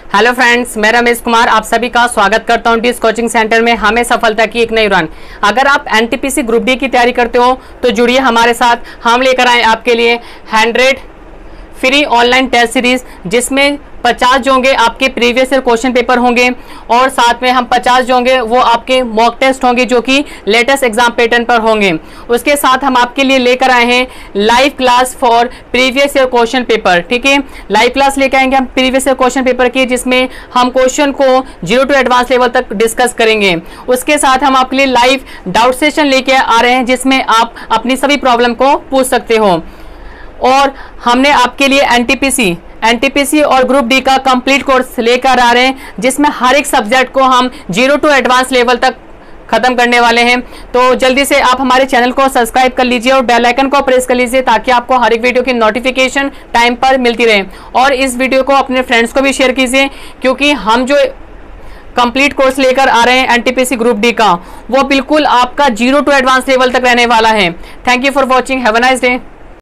Hello friends, मैं रमेश कुमार आप सभी का स्वागत करता हूं डिस कोचिंग सेंटर में। हमें सफलता की एक नई उड़ान। अगर आप एनटीपीसी ग्रुप डी की तैयारी करते हो तो जुड़िए हमारे साथ। हम लेकर आए आपके लिए 100 फ्री ऑनलाइन टेस्ट सीरीज, जिसमें 50 जो होंगे आपके प्रीवियस ईयर क्वेश्चन पेपर होंगे और साथ में हम 50 जो होंगे वो आपके मॉक टेस्ट होंगे जो कि लेटेस्ट एग्जाम पैटर्न पर होंगे। उसके साथ हम आपके लिए लेकर आए हैं live class for previous year question paper. ठीक है, लाइव क्लास लेकर आएंगे हम प्रीवियस ईयर क्वेश्चन पेपर की, जिसमें हम क्वेश्चन को 0 to एडवांस लेवल तक डिस्कस करेंगे। उसके साथ हम आपके लिए लाइव डाउट सेशन लेके आ रहे हैं, जिसमें आप अपनी सभी प्रॉब्लम को पूछ सकते हो। और हमने आपके लिए एनटीपीसी और ग्रुप डी का कंप्लीट कोर्स लेकर आ रहे हैं, जिसमें हर एक सब्जेक्ट को हम 0 to एडवांस लेवल तक खत्म करने वाले हैं। तो जल्दी से आप हमारे चैनल को सब्सक्राइब कर लीजिए और बेल आइकन को प्रेस कर लीजिए, ताकि आपको हर एक वीडियो की नोटिफिकेशन टाइम पर मिलती रहे। और इस वीडियो को अपने फ्रेंड्स को भी शेयर कीजिए, क्योंकि हम जो कंप्लीट कोर्स लेकर आ रहे हैं एनटीपीसी ग्रुप डी का, वो बिल्कुल आपका 0 to एडवांस लेवल तक रहने वाला है। Thank you for watching, have a nice day.